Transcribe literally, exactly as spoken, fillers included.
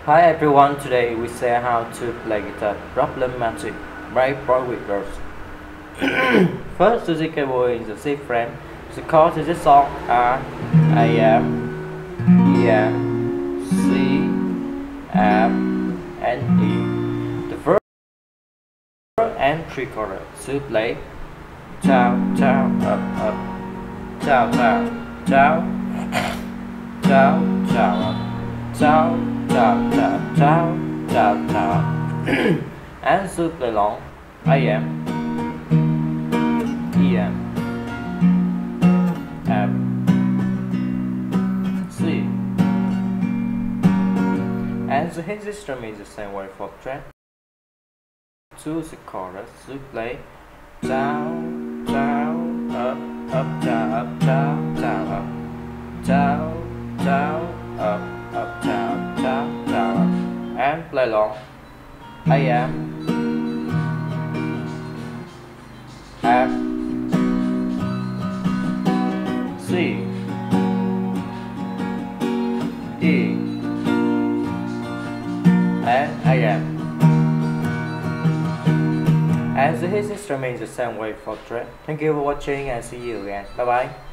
Hi everyone, today we say how to play guitar problematic by BoyWithUke. First, the cable in the C frame. The chords in this song are A M, E M, C, F, and E. The first and three chords to play down, down, up, up, down, down, down, down, down, up, down. Down, down, down, down, down. And so play long. A M, E M, F, C. And the hit system is the same way for track. To the chorus to play down, down, up, up, down, up, down, down, up, down, down, up, up, down, down, down, and play long. A M, F, C, E, and A M. And the hit system is the same way for track. Thank you for watching and see you again. Bye bye.